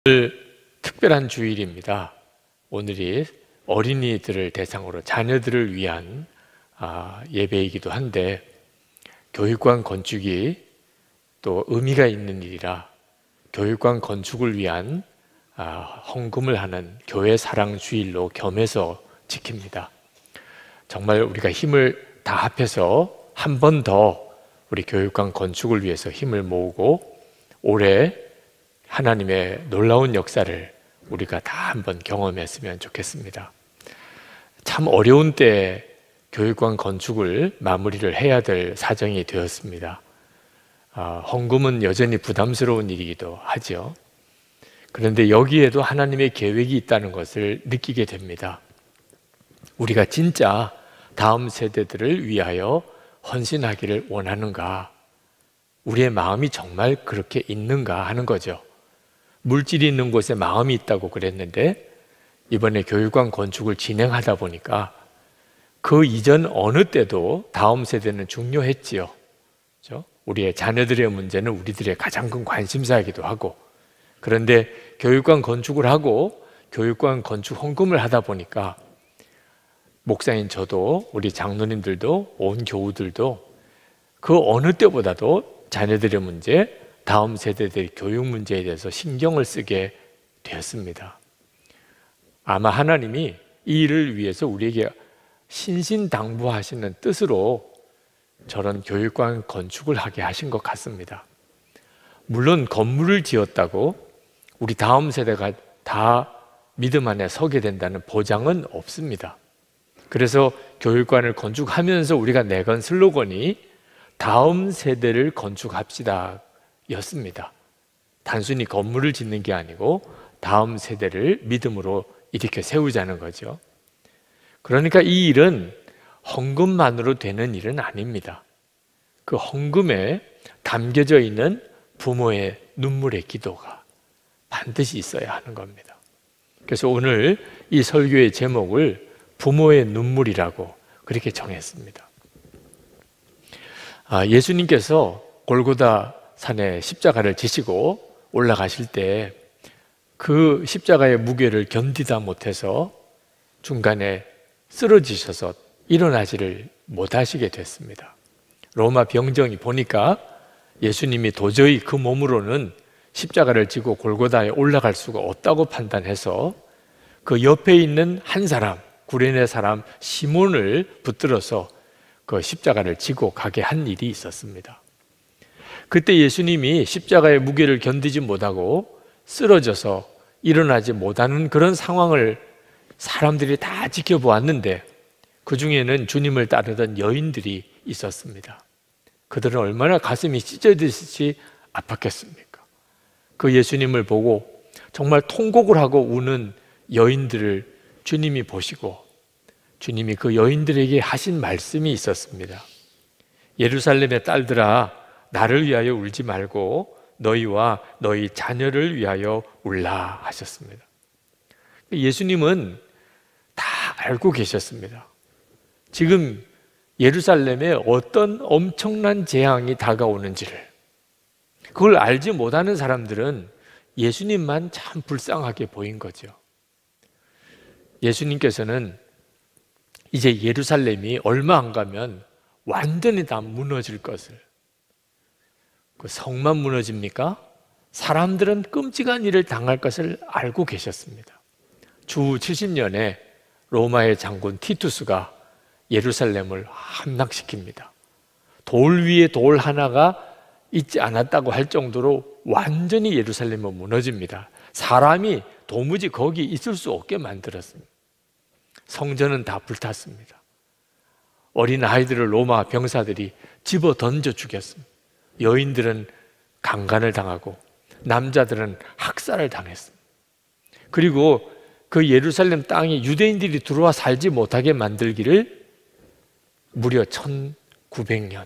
오늘 특별한 주일입니다. 오늘이 어린이들을 대상으로 자녀들을 위한 예배이기도 한데, 교육관 건축이 또 의미가 있는 일이라 교육관 건축을 위한 헌금을 하는 교회 사랑 주일로 겸해서 지킵니다. 정말 우리가 힘을 다 합해서 한 번 더 우리 교육관 건축을 위해서 힘을 모으고 올해 하나님의 놀라운 역사를 우리가 다 한번 경험했으면 좋겠습니다. 참 어려운 때에 교육관 건축을 마무리를 해야 될 사정이 되었습니다. 헌금은 여전히 부담스러운 일이기도 하죠. 그런데 여기에도 하나님의 계획이 있다는 것을 느끼게 됩니다. 우리가 진짜 다음 세대들을 위하여 헌신하기를 원하는가? 우리의 마음이 정말 그렇게 있는가 하는 거죠. 물질이 있는 곳에 마음이 있다고 그랬는데, 이번에 교육관 건축을 진행하다 보니까 그 이전 어느 때도 다음 세대는 중요했지요. 그렇죠? 우리의 자녀들의 문제는 우리들의 가장 큰 관심사이기도 하고, 그런데 교육관 건축을 하고 교육관 건축 헌금을 하다 보니까 목사인 저도, 우리 장로님들도, 온 교우들도 그 어느 때보다도 자녀들의 문제, 다음 세대들의 교육 문제에 대해서 신경을 쓰게 되었습니다. 아마 하나님이 이 일을 위해서 우리에게 신신당부하시는 뜻으로 저런 교육관 건축을 하게 하신 것 같습니다. 물론 건물을 지었다고 우리 다음 세대가 다 믿음 안에 서게 된다는 보장은 없습니다. 그래서 교육관을 건축하면서 우리가 내건 슬로건이 다음 세대를 건축합시다 였습니다. 단순히 건물을 짓는 게 아니고 다음 세대를 믿음으로 이렇게 세우자는 거죠. 그러니까 이 일은 헌금만으로 되는 일은 아닙니다. 그 헌금에 담겨져 있는 부모의 눈물의 기도가 반드시 있어야 하는 겁니다. 그래서 오늘 이 설교의 제목을 부모의 눈물이라고 그렇게 정했습니다. 예수님께서 골고다 산에 십자가를 지시고 올라가실 때 그 십자가의 무게를 견디다 못해서 중간에 쓰러지셔서 일어나지를 못하시게 됐습니다. 로마 병정이 보니까 예수님이 도저히 그 몸으로는 십자가를 지고 골고다에 올라갈 수가 없다고 판단해서 그 옆에 있는 한 사람, 구레네 사람 시몬을 붙들어서 그 십자가를 지고 가게 한 일이 있었습니다. 그때 예수님이 십자가의 무게를 견디지 못하고 쓰러져서 일어나지 못하는 그런 상황을 사람들이 다 지켜보았는데, 그 중에는 주님을 따르던 여인들이 있었습니다. 그들은 얼마나 가슴이 찢어지듯이 아팠겠습니까? 그 예수님을 보고 정말 통곡을 하고 우는 여인들을 주님이 보시고 주님이 그 여인들에게 하신 말씀이 있었습니다. 예루살렘의 딸들아, 나를 위하여 울지 말고 너희와 너희 자녀를 위하여 울라 하셨습니다. 예수님은 다 알고 계셨습니다. 지금 예루살렘에 어떤 엄청난 재앙이 다가오는지를. 그걸 알지 못하는 사람들은 예수님만 참 불쌍하게 보인 거죠. 예수님께서는 이제 예루살렘이 얼마 안 가면 완전히 다 무너질 것을, 그 성만 무너집니까? 사람들은 끔찍한 일을 당할 것을 알고 계셨습니다. 주 70년에 로마의 장군 티투스가 예루살렘을 함락시킵니다. 돌 위에 돌 하나가 있지 않았다고 할 정도로 완전히 예루살렘은 무너집니다. 사람이 도무지 거기 있을 수 없게 만들었습니다. 성전은 다 불탔습니다. 어린 아이들을 로마 병사들이 집어 던져 죽였습니다. 여인들은 강간을 당하고 남자들은 학살을 당했습니다. 그리고 그 예루살렘 땅에 유대인들이 들어와 살지 못하게 만들기를 무려 1900년,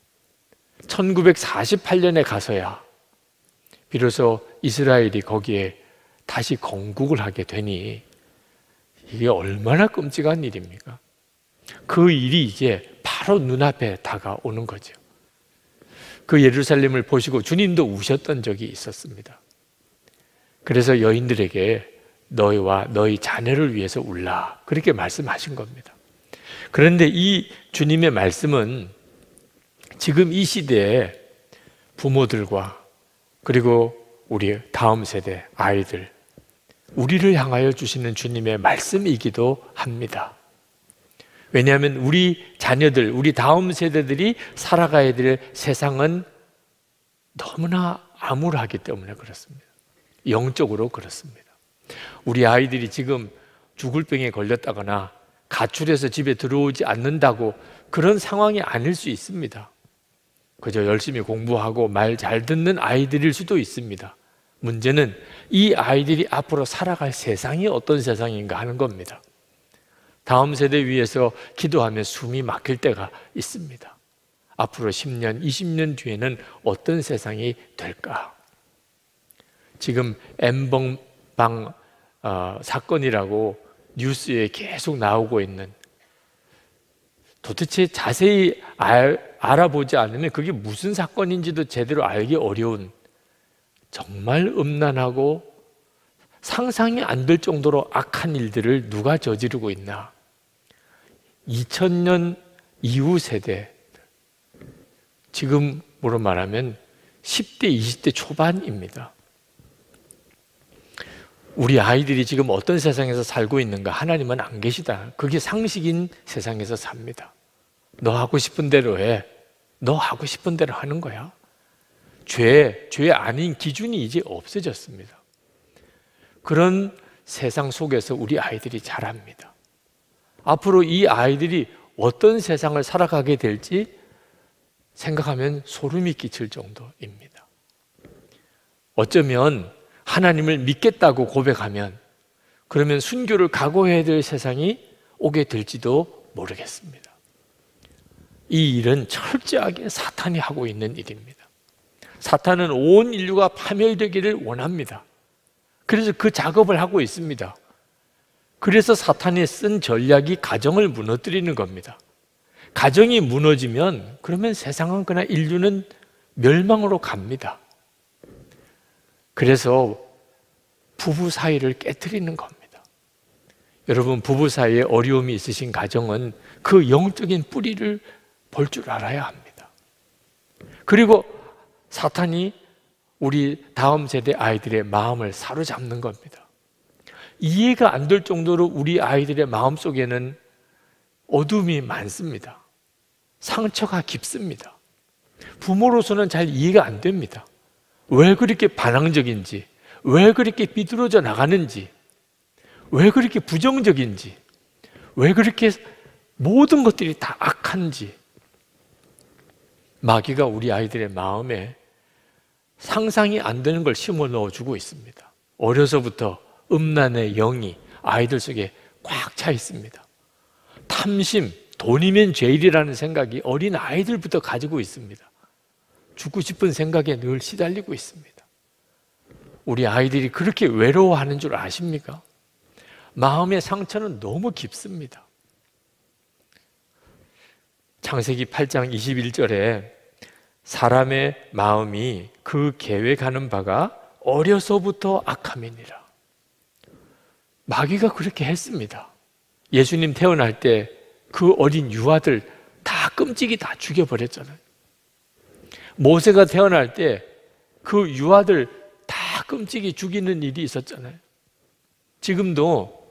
1948년에 가서야 비로소 이스라엘이 거기에 다시 건국을 하게 되니, 이게 얼마나 끔찍한 일입니까? 그 일이 이제 바로 눈앞에 다가오는 거죠. 그 예루살렘을 보시고 주님도 우셨던 적이 있었습니다. 그래서 여인들에게 너희와 너희 자녀를 위해서 울라, 그렇게 말씀하신 겁니다. 그런데 이 주님의 말씀은 지금 이 시대에 부모들과 그리고 우리 다음 세대 아이들, 우리를 향하여 주시는 주님의 말씀이기도 합니다. 왜냐하면 우리 자녀들, 우리 다음 세대들이 살아가야 될 세상은 너무나 암울하기 때문에 그렇습니다. 영적으로 그렇습니다. 우리 아이들이 지금 죽을 병에 걸렸다거나 가출해서 집에 들어오지 않는다고 그런 상황이 아닐 수 있습니다. 그저 열심히 공부하고 말 잘 듣는 아이들일 수도 있습니다. 문제는 이 아이들이 앞으로 살아갈 세상이 어떤 세상인가 하는 겁니다. 다음 세대 위해서 기도하면 숨이 막힐 때가 있습니다. 앞으로 10년, 20년 뒤에는 어떤 세상이 될까? 지금 N번방 사건이라고 뉴스에 계속 나오고 있는, 도대체 자세히 알아보지 않으면 그게 무슨 사건인지도 제대로 알기 어려운, 정말 음란하고 상상이 안 될 정도로 악한 일들을 누가 저지르고 있나? 2000년 이후 세대, 지금으로 말하면 10대, 20대 초반입니다. 우리 아이들이 지금 어떤 세상에서 살고 있는가? 하나님은 안 계시다. 그게 상식인 세상에서 삽니다. 너 하고 싶은 대로 해. 너 하고 싶은 대로 하는 거야. 죄 아닌 기준이 이제 없어졌습니다. 그런 세상 속에서 우리 아이들이 자랍니다. 앞으로 이 아이들이 어떤 세상을 살아가게 될지 생각하면 소름이 끼칠 정도입니다. 어쩌면 하나님을 믿겠다고 고백하면 그러면 순교를 각오해야 될 세상이 오게 될지도 모르겠습니다. 이 일은 철저하게 사탄이 하고 있는 일입니다. 사탄은 온 인류가 파멸되기를 원합니다. 그래서 그 작업을 하고 있습니다. 그래서 사탄이 쓴 전략이 가정을 무너뜨리는 겁니다. 가정이 무너지면 그러면 세상은 그냥 인류는 멸망으로 갑니다. 그래서 부부 사이를 깨트리는 겁니다. 여러분, 부부 사이에 어려움이 있으신 가정은 그 영적인 뿌리를 볼 줄 알아야 합니다. 그리고 사탄이 우리 다음 세대 아이들의 마음을 사로잡는 겁니다. 이해가 안 될 정도로 우리 아이들의 마음속에는 어둠이 많습니다. 상처가 깊습니다. 부모로서는 잘 이해가 안 됩니다. 왜 그렇게 반항적인지, 왜 그렇게 비뚤어져 나가는지, 왜 그렇게 부정적인지, 왜 그렇게 모든 것들이 다 악한지. 마귀가 우리 아이들의 마음에 상상이 안 되는 걸 심어 넣어주고 있습니다. 어려서부터 음란의 영이 아이들 속에 꽉 차 있습니다. 탐심, 돈이면 죄일이라는 생각이 어린 아이들부터 가지고 있습니다. 죽고 싶은 생각에 늘 시달리고 있습니다. 우리 아이들이 그렇게 외로워하는 줄 아십니까? 마음의 상처는 너무 깊습니다. 창세기 8장 21절에 사람의 마음이 그 계획하는 바가 어려서부터 악함이니라. 마귀가 그렇게 했습니다. 예수님 태어날 때 그 어린 유아들 다 끔찍이 다 죽여버렸잖아요. 모세가 태어날 때 그 유아들 다 끔찍이 죽이는 일이 있었잖아요. 지금도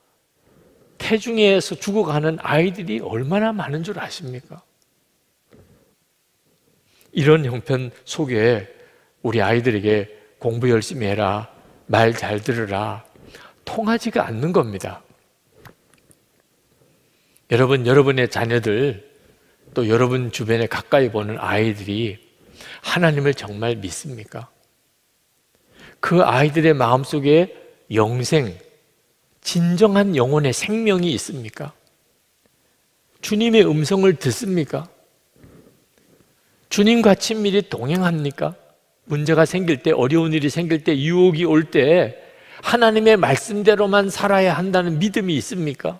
태중에서 죽어가는 아이들이 얼마나 많은 줄 아십니까? 이런 형편 속에 우리 아이들에게 공부 열심히 해라, 말 잘 들으라, 통하지가 않는 겁니다. 여러분, 여러분의 자녀들, 또 여러분 주변에 가까이 보는 아이들이 하나님을 정말 믿습니까? 그 아이들의 마음속에 영생, 진정한 영혼의 생명이 있습니까? 주님의 음성을 듣습니까? 주님과 친밀히 동행합니까? 문제가 생길 때, 어려운 일이 생길 때, 유혹이 올 때 하나님의 말씀대로만 살아야 한다는 믿음이 있습니까?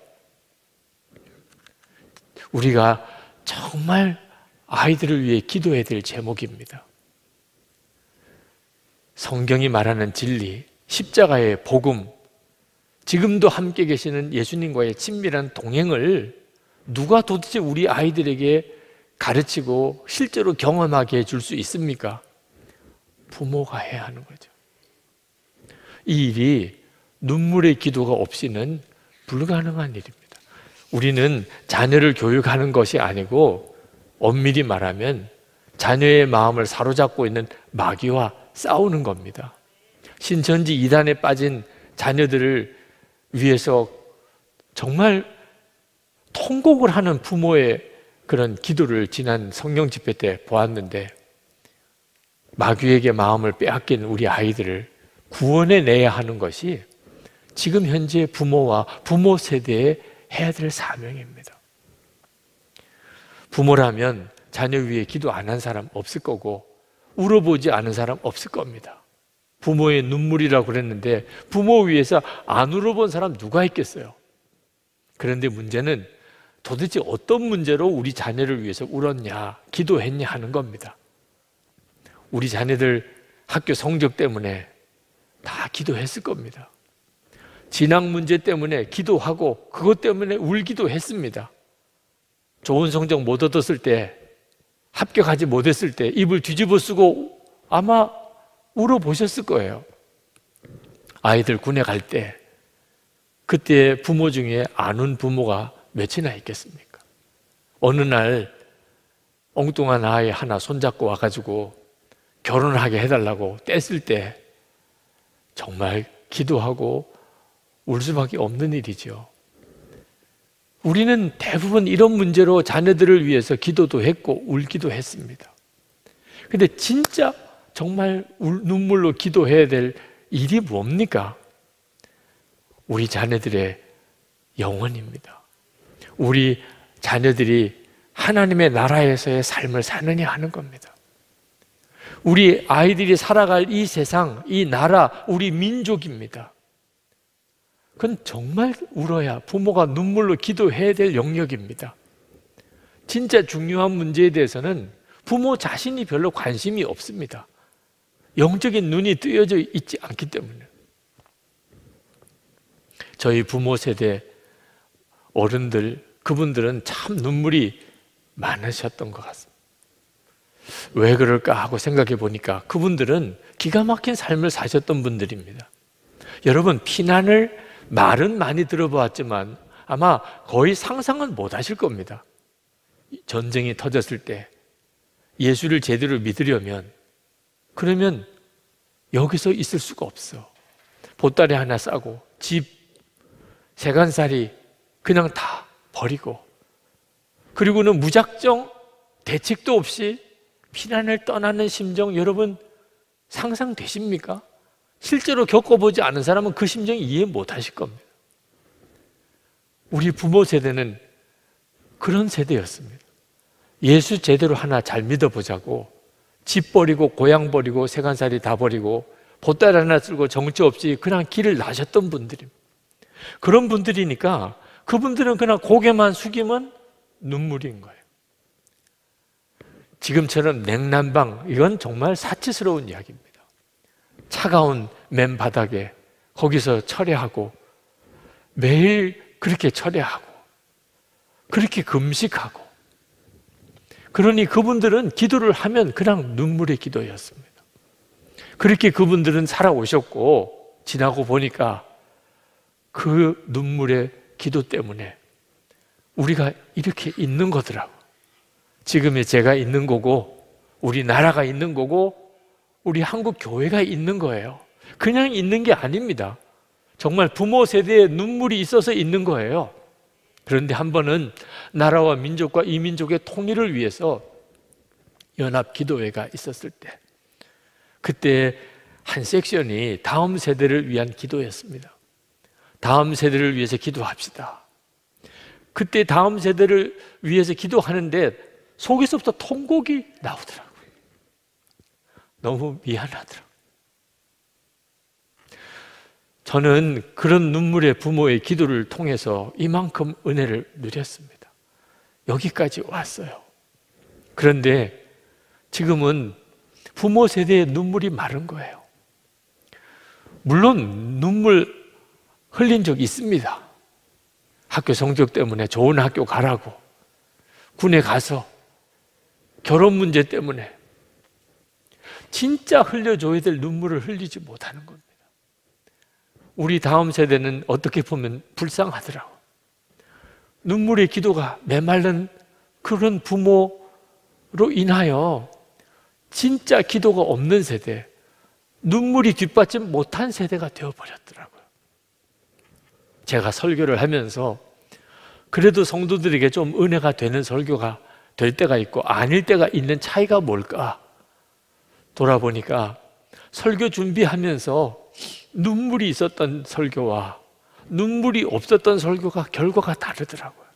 우리가 정말 아이들을 위해 기도해야 될 제목입니다. 성경이 말하는 진리, 십자가의 복음, 지금도 함께 계시는 예수님과의 친밀한 동행을 누가 도대체 우리 아이들에게 가르치고 실제로 경험하게 해줄 수 있습니까? 부모가 해야 하는 거죠. 이 일이 눈물의 기도가 없이는 불가능한 일입니다. 우리는 자녀를 교육하는 것이 아니고 엄밀히 말하면 자녀의 마음을 사로잡고 있는 마귀와 싸우는 겁니다. 신천지 이단에 빠진 자녀들을 위해서 정말 통곡을 하는 부모의 그런 기도를 지난 성령 집회 때 보았는데, 마귀에게 마음을 빼앗긴 우리 아이들을 구원해 내야 하는 것이 지금 현재 부모와 부모 세대에 해야 될 사명입니다. 부모라면 자녀 위해 기도 안 한 사람 없을 거고 울어보지 않은 사람 없을 겁니다. 부모의 눈물이라고 그랬는데 부모 위해서 안 울어본 사람 누가 있겠어요? 그런데 문제는 도대체 어떤 문제로 우리 자녀를 위해서 울었냐, 기도했냐 하는 겁니다. 우리 자녀들 학교 성적 때문에 다 기도했을 겁니다. 진학 문제 때문에 기도하고 그것 때문에 울기도 했습니다. 좋은 성적 못 얻었을 때, 합격하지 못했을 때 입을 뒤집어 쓰고 아마 울어보셨을 거예요. 아이들 군에 갈 때 그때 부모 중에 안 운 부모가 몇이나 있겠습니까? 어느 날 엉뚱한 아이 하나 손잡고 와가지고 결혼하게 해달라고 뗐을 때 정말 기도하고 울 수밖에 없는 일이죠. 우리는 대부분 이런 문제로 자녀들을 위해서 기도도 했고 울기도 했습니다. 근데 진짜 정말 눈물로 기도해야 될 일이 뭡니까? 우리 자녀들의 영혼입니다. 우리 자녀들이 하나님의 나라에서의 삶을 사느냐 하는 겁니다. 우리 아이들이 살아갈 이 세상, 이 나라, 우리 민족입니다. 그건 정말 울어야, 부모가 눈물로 기도해야 될 영역입니다. 진짜 중요한 문제에 대해서는 부모 자신이 별로 관심이 없습니다. 영적인 눈이 뜨여져 있지 않기 때문에. 저희 부모 세대 어른들, 그분들은 참 눈물이 많으셨던 것 같습니다. 왜 그럴까 하고 생각해 보니까 그분들은 기가 막힌 삶을 사셨던 분들입니다. 여러분, 피난을 말은 많이 들어보았지만 아마 거의 상상은 못 하실 겁니다. 전쟁이 터졌을 때 예수를 제대로 믿으려면, 그러면 여기서 있을 수가 없어. 보따리 하나 싸고 집, 세간살이 그냥 다 버리고, 그리고는 무작정 대책도 없이 피난을 떠나는 심정, 여러분 상상되십니까? 실제로 겪어보지 않은 사람은 그 심정이 이해 못 하실 겁니다. 우리 부모 세대는 그런 세대였습니다. 예수 제대로 하나 잘 믿어보자고 집 버리고 고향 버리고 세간살이 다 버리고 보따리 하나 쓸고 정처 없이 그냥 길을 나셨던 분들입니다. 그런 분들이니까 그분들은 그냥 고개만 숙이면 눈물인 거예요. 지금처럼 냉난방, 이건 정말 사치스러운 이야기입니다. 차가운 맨바닥에 거기서 철회하고 매일 그렇게 철회하고 그렇게 금식하고, 그러니 그분들은 기도를 하면 그냥 눈물의 기도였습니다. 그렇게 그분들은 살아오셨고, 지나고 보니까 그 눈물의 기도 때문에 우리가 이렇게 있는 거더라고. 지금의 제가 있는 거고, 우리나라가 있는 거고, 우리 한국 교회가 있는 거예요. 그냥 있는 게 아닙니다. 정말 부모 세대에 눈물이 있어서 있는 거예요. 그런데 한 번은 나라와 민족과 이 민족의 통일을 위해서 연합기도회가 있었을 때, 그때 한 섹션이 다음 세대를 위한 기도였습니다. 다음 세대를 위해서 기도합시다. 그때 다음 세대를 위해서 기도하는데 속에서부터 통곡이 나오더라고요. 너무 미안하더라고요. 저는 그런 눈물의 부모의 기도를 통해서 이만큼 은혜를 누렸습니다. 여기까지 왔어요. 그런데 지금은 부모 세대의 눈물이 마른 거예요. 물론 눈물 흘린 적이 있습니다. 학교 성적 때문에 좋은 학교 가라고, 군에 가서 결혼 문제 때문에 진짜 흘려줘야 될 눈물을 흘리지 못하는 겁니다. 우리 다음 세대는 어떻게 보면 불쌍하더라고. 눈물의 기도가 메말른 그런 부모로 인하여 진짜 기도가 없는 세대, 눈물이 뒷받침 못한 세대가 되어버렸더라고요. 제가 설교를 하면서 그래도 성도들에게 좀 은혜가 되는 설교가 될 때가 있고 아닐 때가 있는 차이가 뭘까 돌아보니까, 설교 준비하면서 눈물이 있었던 설교와 눈물이 없었던 설교가 결과가 다르더라고요.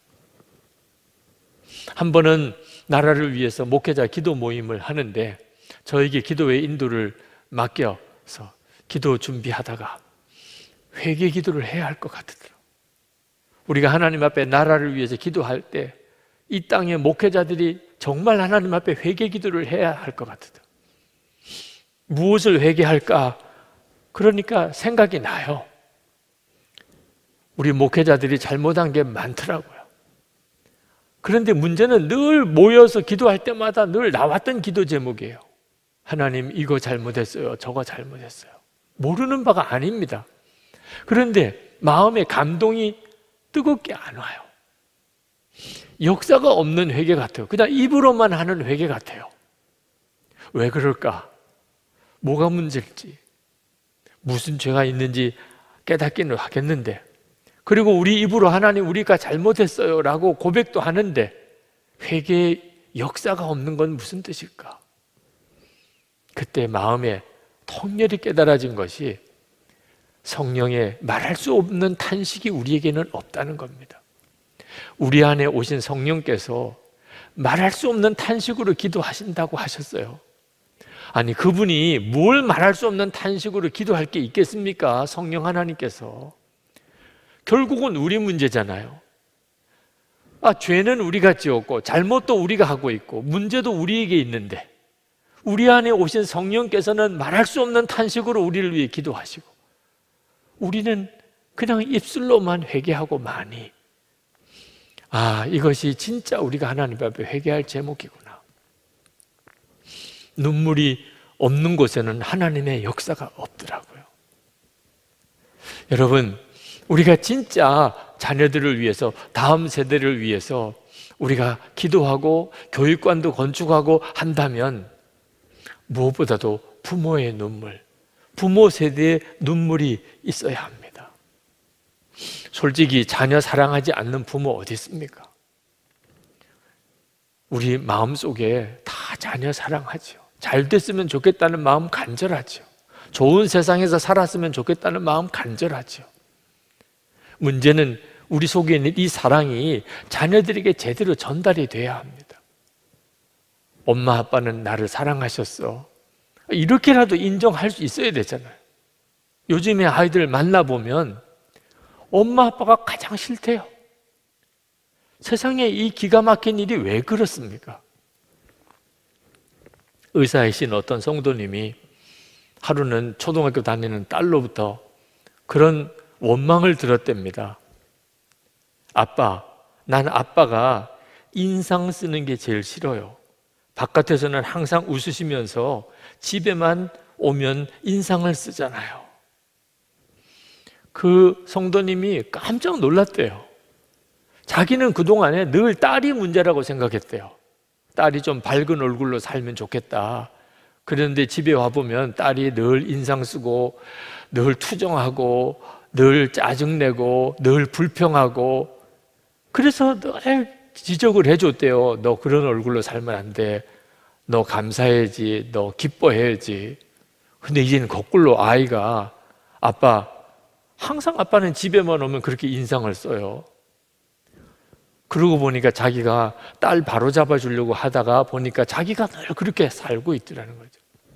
한 번은 나라를 위해서 목회자 기도 모임을 하는데 저에게 기도의 인도를 맡겨서 기도 준비하다가 회개 기도를 해야 할 것 같더라고요. 우리가 하나님 앞에 나라를 위해서 기도할 때 이 땅의 목회자들이 정말 하나님 앞에 회개 기도를 해야 할 것 같더라고요. 무엇을 회개할까? 그러니까 생각이 나요. 우리 목회자들이 잘못한 게 많더라고요. 그런데 문제는 늘 모여서 기도할 때마다 늘 나왔던 기도 제목이에요. 하나님, 이거 잘못했어요. 저거 잘못했어요. 모르는 바가 아닙니다. 그런데 마음에 감동이 뜨겁게 안 와요. 역사가 없는 회개 같아요. 그냥 입으로만 하는 회개 같아요. 왜 그럴까? 뭐가 문제일지, 무슨 죄가 있는지 깨닫기는 하겠는데, 그리고 우리 입으로 하나님 우리가 잘못했어요 라고 고백도 하는데 회개의 역사가 없는 건 무슨 뜻일까? 그때 마음에 통렬히 깨달아진 것이 성령의 말할 수 없는 탄식이 우리에게는 없다는 겁니다. 우리 안에 오신 성령께서 말할 수 없는 탄식으로 기도하신다고 하셨어요. 아니, 그분이 뭘 말할 수 없는 탄식으로 기도할 게 있겠습니까? 성령 하나님께서. 결국은 우리 문제잖아요. 죄는 우리가 지었고 잘못도 우리가 하고 있고 문제도 우리에게 있는데 우리 안에 오신 성령께서는 말할 수 없는 탄식으로 우리를 위해 기도하시고 우리는 그냥 입술로만 회개하고 마니, 이것이 진짜 우리가 하나님 앞에 회개할 제목이구나. 눈물이 없는 곳에는 하나님의 역사가 없더라고요. 여러분, 우리가 진짜 자녀들을 위해서, 다음 세대를 위해서 우리가 기도하고 교육관도 건축하고 한다면 무엇보다도 부모의 눈물, 부모 세대의 눈물이 있어야 합니다. 솔직히 자녀 사랑하지 않는 부모 어디 있습니까? 우리 마음속에 다 자녀 사랑하죠. 잘 됐으면 좋겠다는 마음 간절하죠. 좋은 세상에서 살았으면 좋겠다는 마음 간절하죠. 문제는 우리 속에 있는 이 사랑이 자녀들에게 제대로 전달이 돼야 합니다. 엄마 아빠는 나를 사랑하셨어, 이렇게라도 인정할 수 있어야 되잖아요. 요즘에 아이들 만나보면 엄마 아빠가 가장 싫대요. 세상에 이 기가 막힌 일이 왜 그렇습니까? 의사이신 어떤 성도님이 하루는 초등학교 다니는 딸로부터 그런 원망을 들었답니다. 아빠, 난 아빠가 인상 쓰는 게 제일 싫어요. 바깥에서는 항상 웃으시면서 집에만 오면 인상을 쓰잖아요. 그 성도님이 깜짝 놀랐대요. 자기는 그동안에 늘 딸이 문제라고 생각했대요. 딸이 좀 밝은 얼굴로 살면 좋겠다. 그런데 집에 와보면 딸이 늘 인상 쓰고 늘 투정하고 늘 짜증내고 늘 불평하고, 그래서 늘 지적을 해줬대요. 너 그런 얼굴로 살면 안 돼. 너 감사해야지. 너 기뻐해야지. 근데 이제는 거꾸로 아이가 아빠, 항상 아빠는 집에만 오면 그렇게 인상을 써요. 그러고 보니까 자기가 딸 바로 잡아주려고 하다가 보니까 자기가 늘 그렇게 살고 있더라는 거죠.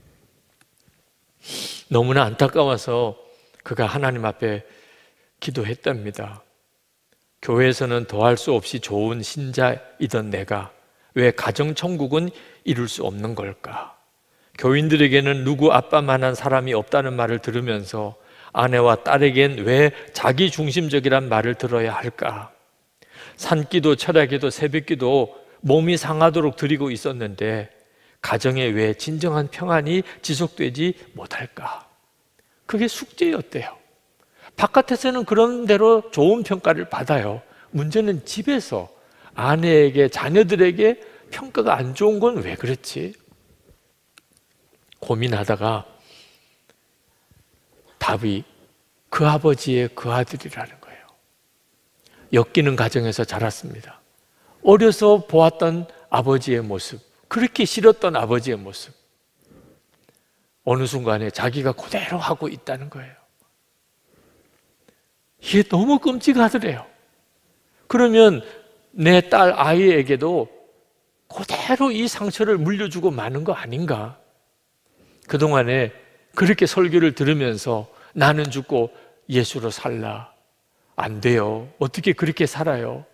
너무나 안타까워서 그가 하나님 앞에 기도했답니다. 교회에서는 더할 수 없이 좋은 신자이던 내가 왜 가정천국은 이룰 수 없는 걸까? 교인들에게는 누구 아빠만한 사람이 없다는 말을 들으면서 아내와 딸에겐 왜 자기 중심적이란 말을 들어야 할까? 산기도 철야기도 새벽기도 몸이 상하도록 드리고 있었는데 가정에 왜 진정한 평안이 지속되지 못할까? 그게 숙제였대요. 바깥에서는 그런 대로 좋은 평가를 받아요. 문제는 집에서 아내에게, 자녀들에게 평가가 안 좋은 건 왜 그렇지? 고민하다가 답이 그 아버지의 그 아들이라는 거예요. 엮이는 가정에서 자랐습니다. 어려서 보았던 아버지의 모습, 그렇게 싫었던 아버지의 모습, 어느 순간에 자기가 그대로 하고 있다는 거예요. 이게 너무 끔찍하더래요. 그러면 내 딸 아이에게도 그대로 이 상처를 물려주고 마는 거 아닌가? 그동안에 그렇게 설교를 들으면서 나는 죽고 예수로 살라. 안 돼요. 어떻게 그렇게 살아요?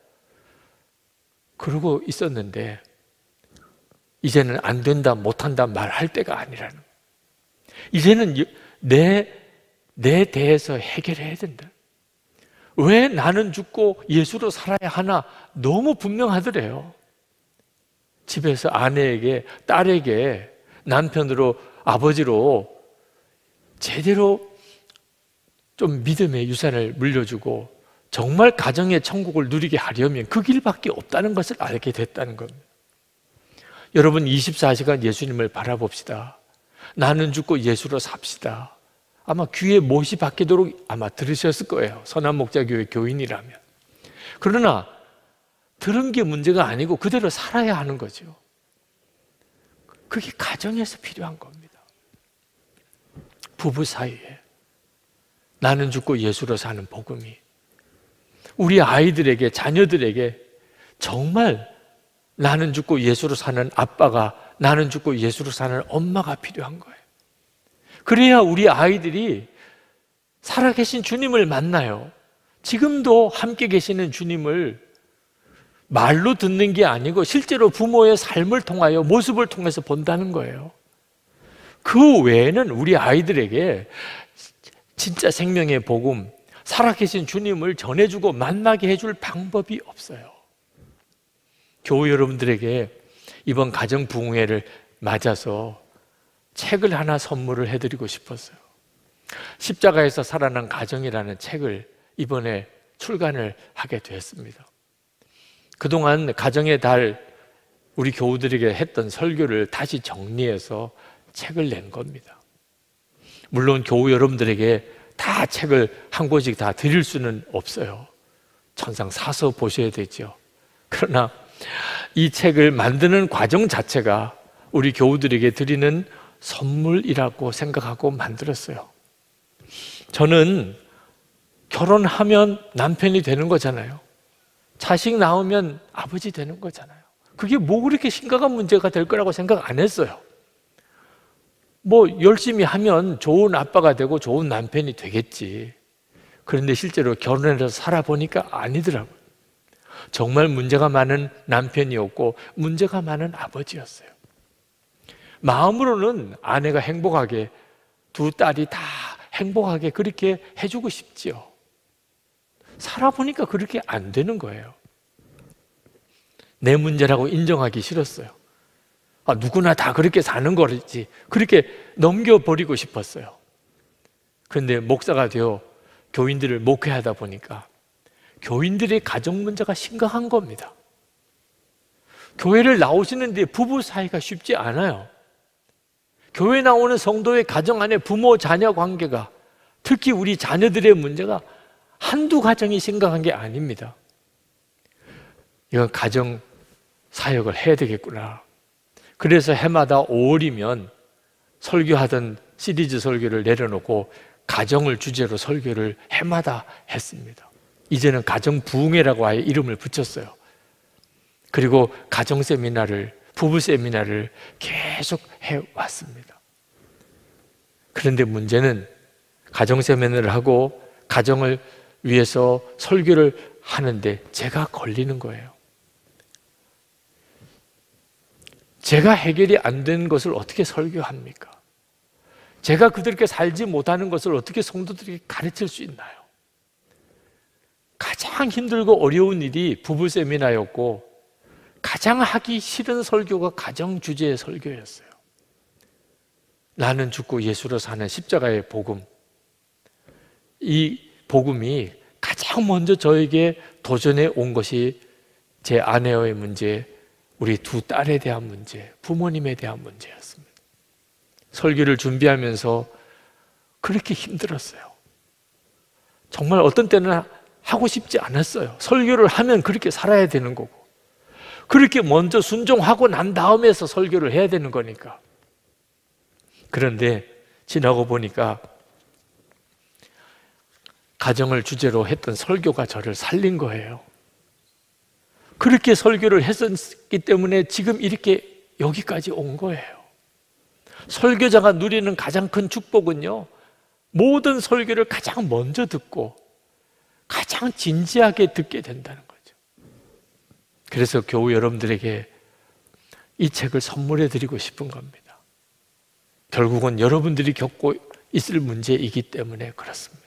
그러고 있었는데 이제는 안 된다, 못한다 말할 때가 아니라는 거예요. 이제는 내 대해서 해결해야 된다. 왜 나는 죽고 예수로 살아야 하나 너무 분명하더래요. 집에서 아내에게, 딸에게, 남편으로, 아버지로 제대로 좀 믿음의 유산을 물려주고 정말 가정의 천국을 누리게 하려면 그 길밖에 없다는 것을 알게 됐다는 겁니다. 여러분 24시간 예수님을 바라봅시다. 나는 죽고 예수로 삽시다. 아마 귀에 못이 박히도록 아마 들으셨을 거예요. 선한목자교회 교인이라면. 그러나 들은 게 문제가 아니고 그대로 살아야 하는 거죠. 그게 가정에서 필요한 겁니다. 부부 사이에 나는 죽고 예수로 사는 복음이 우리 아이들에게, 자녀들에게 정말 나는 죽고 예수로 사는 아빠가, 나는 죽고 예수로 사는 엄마가 필요한 거예요. 그래야 우리 아이들이 살아계신 주님을 만나요. 지금도 함께 계시는 주님을 말로 듣는 게 아니고 실제로 부모의 삶을 통하여, 모습을 통해서 본다는 거예요. 그 외에는 우리 아이들에게 진짜 생명의 복음, 살아계신 주님을 전해주고 만나게 해줄 방법이 없어요. 교우 여러분들에게 이번 가정 부흥회를 맞아서 책을 하나 선물을 해드리고 싶었어요. 십자가에서 살아난 가정이라는 책을 이번에 출간을 하게 되었습니다. 그동안 가정의 달 우리 교우들에게 했던 설교를 다시 정리해서 책을 낸 겁니다. 물론 교우 여러분들에게 다 책을 한 권씩 다 드릴 수는 없어요. 천상 사서 보셔야 되죠. 그러나 이 책을 만드는 과정 자체가 우리 교우들에게 드리는 선물이라고 생각하고 만들었어요. 저는 결혼하면 남편이 되는 거잖아요. 자식 낳으면 아버지 되는 거잖아요. 그게 뭐 그렇게 심각한 문제가 될 거라고 생각 안 했어요. 뭐 열심히 하면 좋은 아빠가 되고 좋은 남편이 되겠지. 그런데 실제로 결혼해서 살아보니까 아니더라고요. 정말 문제가 많은 남편이었고 문제가 많은 아버지였어요. 마음으로는 아내가 행복하게, 두 딸이 다 행복하게 그렇게 해주고 싶지요. 살아보니까 그렇게 안 되는 거예요. 내 문제라고 인정하기 싫었어요. 누구나 다 그렇게 사는 거지, 그렇게 넘겨버리고 싶었어요. 그런데 목사가 되어 교인들을 목회하다 보니까 교인들의 가정 문제가 심각한 겁니다. 교회를 나오시는데 부부 사이가 쉽지 않아요. 교회 나오는 성도의 가정 안에 부모 자녀 관계가, 특히 우리 자녀들의 문제가 한두 가정이 심각한 게 아닙니다. 이건 가정 사역을 해야 되겠구나. 그래서 해마다 5월이면 설교하던 시리즈 설교를 내려놓고 가정을 주제로 설교를 해마다 했습니다. 이제는 가정 부흥회라고 아예 이름을 붙였어요. 그리고 가정 세미나를, 부부 세미나를 계속 해왔습니다. 그런데 문제는 가정 세미나를 하고 가정을 위해서 설교를 하는데 제가 걸리는 거예요. 제가 해결이 안 된 것을 어떻게 설교합니까? 제가 그들에게 살지 못하는 것을 어떻게 성도들에게 가르칠 수 있나요? 가장 힘들고 어려운 일이 부부 세미나였고 가장 하기 싫은 설교가 가정 주제의 설교였어요. 나는 죽고 예수로 사는 십자가의 복음. 이 복음이 가장 먼저 저에게 도전해 온 것이 제 아내의 문제, 우리 두 딸에 대한 문제, 부모님에 대한 문제였습니다. 설교를 준비하면서 그렇게 힘들었어요. 정말 어떤 때는 하고 싶지 않았어요. 설교를 하면 그렇게 살아야 되는 거고, 그렇게 먼저 순종하고 난 다음에서 설교를 해야 되는 거니까. 그런데 지나고 보니까 가정을 주제로 했던 설교가 저를 살린 거예요. 그렇게 설교를 했었기 때문에 지금 이렇게 여기까지 온 거예요. 설교자가 누리는 가장 큰 축복은요, 모든 설교를 가장 먼저 듣고 가장 진지하게 듣게 된다는 거죠. 그래서 교우 여러분들에게 이 책을 선물해 드리고 싶은 겁니다. 결국은 여러분들이 겪고 있을 문제이기 때문에 그렇습니다.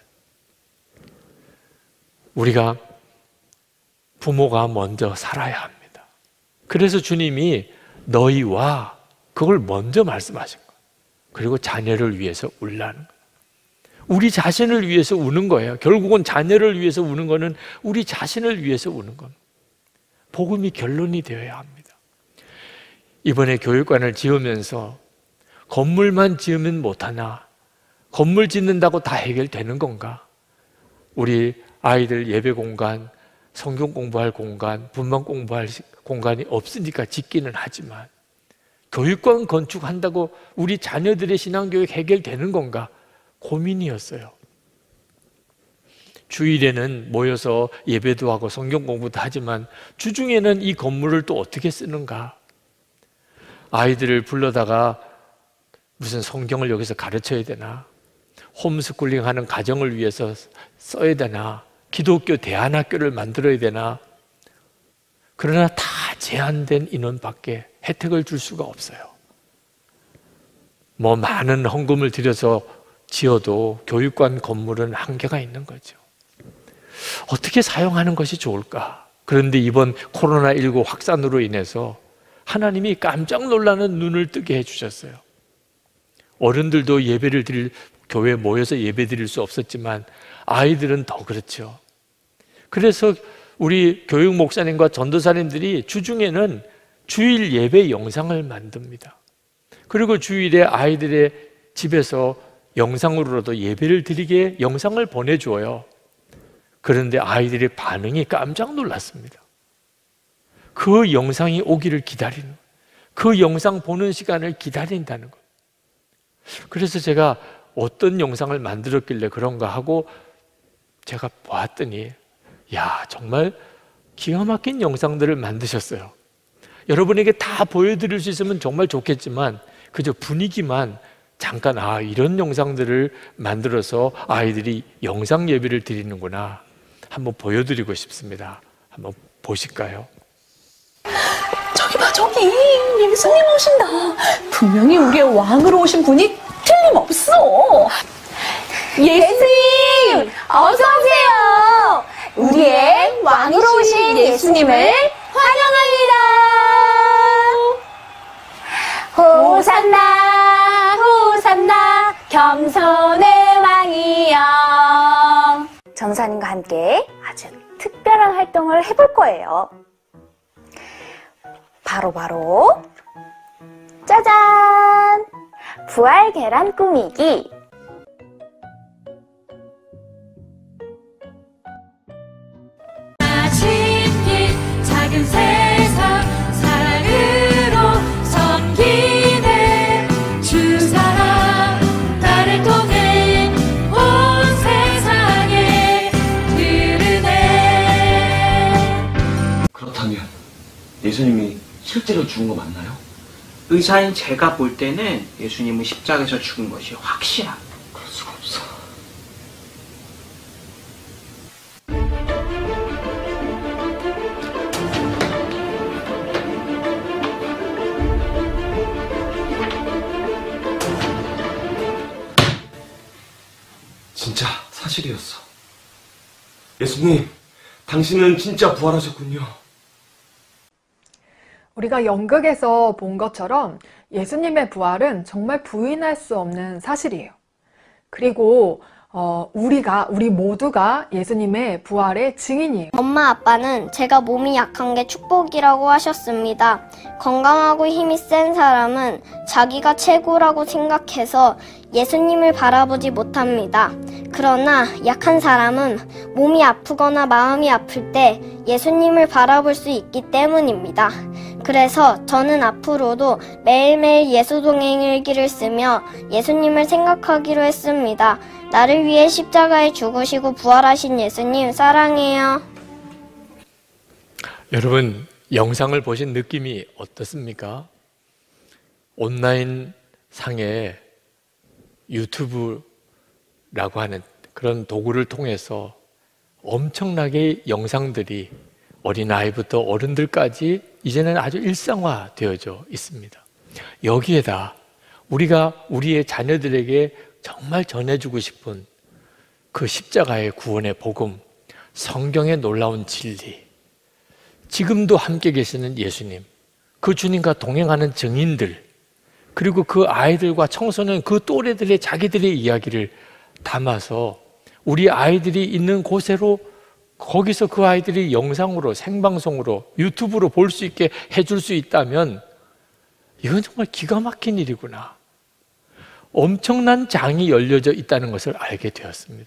우리가 부모가 먼저 살아야 합니다. 그래서 주님이 너희와 그걸 먼저 말씀하신 거예요. 그리고 자녀를 위해서 울라는 거예요. 우리 자신을 위해서 우는 거예요. 결국은 자녀를 위해서 우는 거는 우리 자신을 위해서 우는 겁니다. 복음이 결론이 되어야 합니다. 이번에 교육관을 지으면서 건물만 지으면 못하나, 건물 짓는다고 다 해결되는 건가? 우리 아이들 예배 공간, 성경 공부할 공간, 분만 공부할 공간이 없으니까 짓기는 하지만 교육관 건축한다고 우리 자녀들의 신앙교육 해결되는 건가? 고민이었어요. 주일에는 모여서 예배도 하고 성경 공부도 하지만 주중에는 이 건물을 또 어떻게 쓰는가? 아이들을 불러다가 무슨 성경을 여기서 가르쳐야 되나? 홈스쿨링 하는 가정을 위해서 써야 되나? 기독교 대안학교를 만들어야 되나? 그러나 다 제한된 인원밖에 혜택을 줄 수가 없어요. 뭐 많은 헌금을 들여서 지어도 교육관 건물은 한계가 있는 거죠. 어떻게 사용하는 것이 좋을까? 그런데 이번 코로나19 확산으로 인해서 하나님이 깜짝 놀라는 눈을 뜨게 해주셨어요. 어른들도 예배를 드릴, 교회에 모여서 예배 드릴 수 없었지만 아이들은 더 그렇죠. 그래서 우리 교육 목사님과 전도사님들이 주중에는 주일 예배 영상을 만듭니다. 그리고 주일에 아이들의 집에서 영상으로도 예배를 드리게 영상을 보내줘요. 그런데 아이들의 반응이 깜짝 놀랐습니다. 그 영상이 오기를 기다리는, 그 영상 보는 시간을 기다린다는 거예요. 그래서 제가 어떤 영상을 만들었길래 그런가 하고 제가 보았더니, 야, 정말 기가 막힌 영상들을 만드셨어요. 여러분에게 다 보여드릴 수 있으면 정말 좋겠지만 그저 분위기만 잠깐, 아, 이런 영상들을 만들어서 아이들이 영상 예배를 드리는구나, 한번 보여드리고 싶습니다. 한번 보실까요? 저기 봐, 저기 예수님 오신다. 분명히 우리의 왕으로 오신 분이 틀림없어. 예수님, 어서 오세요. 우리의 왕으로 오신 예수님을 환영합니다. 호산나, 호산나, 겸손의 왕이여. 전사님과 함께 아주 특별한 활동을 해볼 거예요. 바로 짜잔! 부활 계란 꾸미기. 작은 세상 사랑으로 섬기네. 주 사랑 나를 통해 온 세상에 흐르네. 그렇다면 예수님이 실제로 죽은 거 맞나요? 의사인 제가 볼 때는 예수님은 십자가에서 죽은 것이 확실합니다. 그럴 수가 없어. 사실이었어. 예수님, 당신은 진짜 부활하셨군요. 우리가 연극에서 본 것처럼 예수님의 부활은 정말 부인할 수 없는 사실이에요. 그리고 우리 모두가 예수님의 부활의 증인이에요. 엄마 아빠는 제가 몸이 약한 게 축복이라고 하셨습니다. 건강하고 힘이 센 사람은 자기가 최고라고 생각해서 예수님을 바라보지 못합니다. 그러나 약한 사람은 몸이 아프거나 마음이 아플 때 예수님을 바라볼 수 있기 때문입니다. 그래서 저는 앞으로도 매일매일 예수동행일기를 쓰며 예수님을 생각하기로 했습니다. 나를 위해 십자가에 죽으시고 부활하신 예수님 사랑해요. 여러분, 영상을 보신 느낌이 어떻습니까? 온라인 상에 유튜브라고 하는 그런 도구를 통해서 엄청나게 영상들이 어린아이부터 어른들까지 이제는 아주 일상화되어져 있습니다. 여기에다 우리가 우리의 자녀들에게 정말 전해주고 싶은 그 십자가의 구원의 복음, 성경의 놀라운 진리, 지금도 함께 계시는 예수님, 그 주님과 동행하는 증인들, 그리고 그 아이들과 청소년 그 또래들의 자기들의 이야기를 담아서 우리 아이들이 있는 곳으로, 거기서 그 아이들이 영상으로, 생방송으로, 유튜브로 볼 수 있게 해줄 수 있다면 이건 정말 기가 막힌 일이구나. 엄청난 장이 열려져 있다는 것을 알게 되었습니다.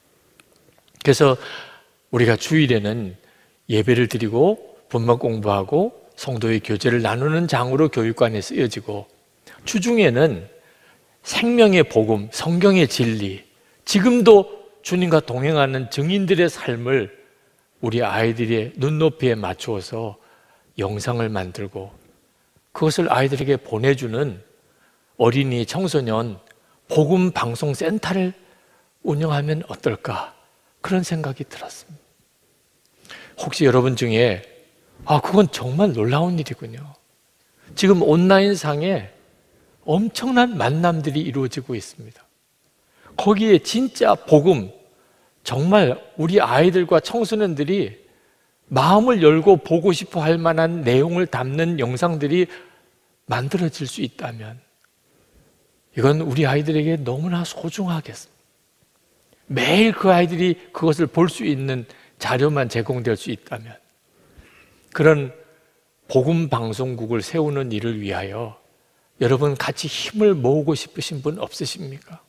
그래서 우리가 주일에는 예배를 드리고 본문 공부하고 성도의 교제를 나누는 장으로 교육관에 쓰여지고, 주중에는 생명의 복음, 성경의 진리, 지금도 주님과 동행하는 증인들의 삶을 우리 아이들의 눈높이에 맞추어서 영상을 만들고 그것을 아이들에게 보내주는 어린이, 청소년 복음 방송 센터를 운영하면 어떨까, 그런 생각이 들었습니다. 혹시 여러분 중에 그건 정말 놀라운 일이군요. 지금 온라인상에 엄청난 만남들이 이루어지고 있습니다. 거기에 진짜 복음, 정말 우리 아이들과 청소년들이 마음을 열고 보고 싶어 할 만한 내용을 담는 영상들이 만들어질 수 있다면 이건 우리 아이들에게 너무나 소중하겠습니다. 매일 그 아이들이 그것을 볼 수 있는 자료만 제공될 수 있다면, 그런 복음 방송국을 세우는 일을 위하여 여러분 같이 힘을 모으고 싶으신 분 없으십니까?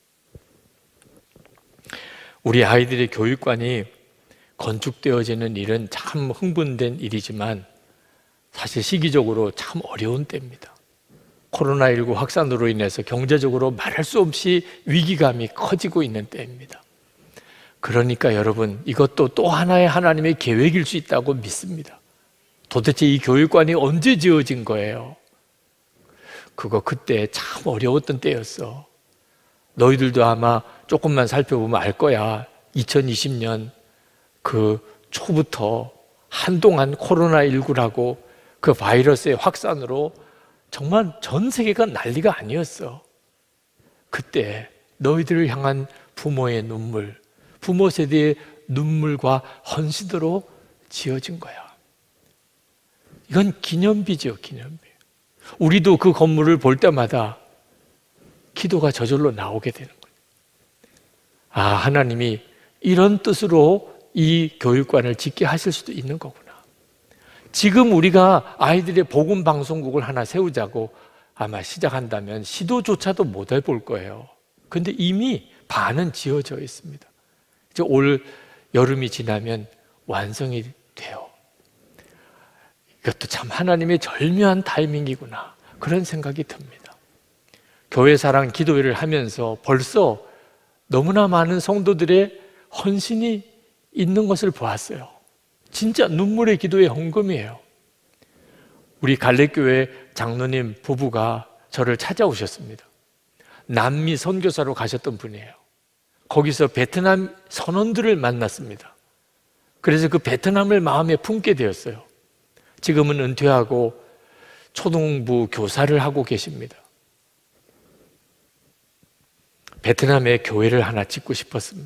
우리 아이들의 교육관이 건축되어지는 일은 참 흥분된 일이지만 사실 시기적으로 참 어려운 때입니다. 코로나19 확산으로 인해서 경제적으로 말할 수 없이 위기감이 커지고 있는 때입니다. 그러니까 여러분, 이것도 또 하나의 하나님의 계획일 수 있다고 믿습니다. 도대체 이 교육관이 언제 지어진 거예요? 그때 참 어려웠던 때였어. 너희들도 아마 조금만 살펴보면 알 거야. 2020년 그 초부터 한동안 코로나19라고 그 바이러스의 확산으로 정말 전 세계가 난리가 아니었어. 그때 너희들을 향한 부모의 눈물, 부모 세대의 눈물과 헌신으로 지어진 거야. 이건 기념비죠, 기념비. 우리도 그 건물을 볼 때마다 기도가 저절로 나오게 되는 거예요. 하나님이 이런 뜻으로 이 교육관을 짓게 하실 수도 있는 거구나. 지금 우리가 아이들의 복음 방송국을 하나 세우자고 아마 시작한다면 시도조차도 못 해볼 거예요. 근데 이미 반은 지어져 있습니다. 이제 올 여름이 지나면 완성이 돼요. 이것도 참 하나님의 절묘한 타이밍이구나, 그런 생각이 듭니다. 교회 사랑 기도회를 하면서 벌써 너무나 많은 성도들의 헌신이 있는 것을 보았어요. 진짜 눈물의 기도의 헌금이에요. 우리 갈래교회 장로님 부부가 저를 찾아오셨습니다. 남미 선교사로 가셨던 분이에요. 거기서 베트남 선원들을 만났습니다. 그래서 그 베트남을 마음에 품게 되었어요. 지금은 은퇴하고 초등부 교사를 하고 계십니다. 베트남에 교회를 하나 짓고 싶었습니다.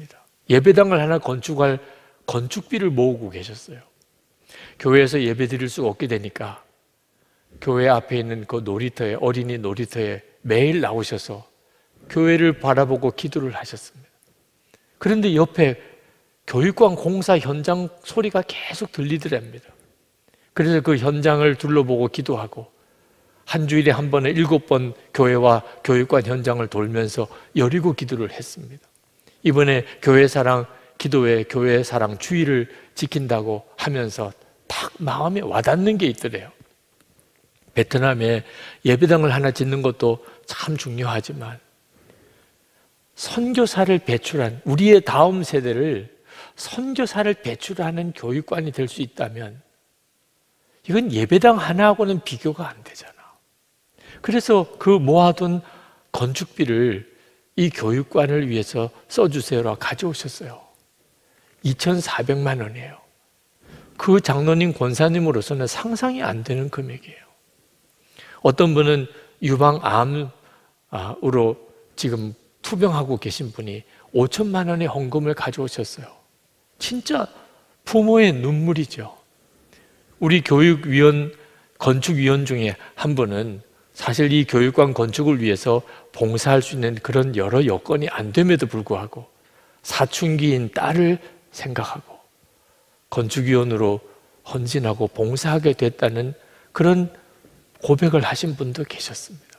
예배당을 하나 건축할 건축비를 모으고 계셨어요. 교회에서 예배 드릴 수 없게 되니까 교회 앞에 있는 그 놀이터에, 어린이 놀이터에 매일 나오셔서 교회를 바라보고 기도를 하셨습니다. 그런데 옆에 교육관 공사 현장 소리가 계속 들리더랍니다. 그래서 그 현장을 둘러보고 기도하고 한 주일에 한 번에 7번 교회와 교육관 현장을 돌면서 여리고 기도를 했습니다. 이번에 교회 사랑 기도회, 교회 사랑 주일을 지킨다고 하면서 딱 마음에 와닿는 게 있더래요. 베트남에 예배당을 하나 짓는 것도 참 중요하지만 선교사를 배출한, 우리의 다음 세대를 선교사를 배출하는 교육관이 될 수 있다면 이건 예배당 하나하고는 비교가 안 되잖아. 그래서 그 모아둔 건축비를 이 교육관을 위해서 써주세요라 가져오셨어요. 2,400만 원이에요. 그 장로님 권사님으로서는 상상이 안 되는 금액이에요. 어떤 분은 유방암으로 지금 투병하고 계신 분이 5천만 원의 헌금을 가져오셨어요. 진짜 부모의 눈물이죠. 우리 교육위원, 건축위원 중에 한 분은 사실 이 교육관 건축을 위해서 봉사할 수 있는 그런 여러 여건이 안 됨에도 불구하고 사춘기인 딸을 생각하고 건축위원으로 헌신하고 봉사하게 됐다는 그런 고백을 하신 분도 계셨습니다.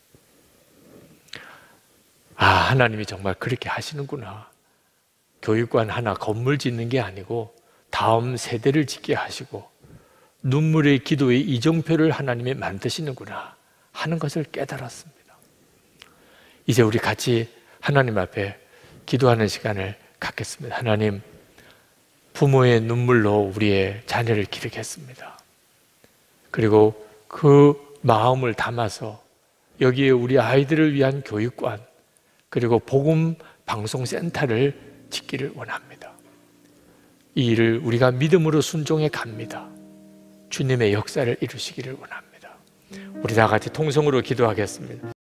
아, 하나님이 정말 그렇게 하시는구나. 교육관 하나 건물 짓는 게 아니고 다음 세대를 짓게 하시고 눈물의 기도의 이정표를 하나님이 만드시는구나 하는 것을 깨달았습니다. 이제 우리 같이 하나님 앞에 기도하는 시간을 갖겠습니다. 하나님, 부모의 눈물로 우리의 자녀를 기르겠습니다. 그리고 그 마음을 담아서 여기에 우리 아이들을 위한 교육관, 그리고 복음 방송센터를 짓기를 원합니다. 이 일을 우리가 믿음으로 순종해 갑니다. 주님의 역사를 이루시기를 원합니다. 우리 다 같이 통성으로 기도하겠습니다.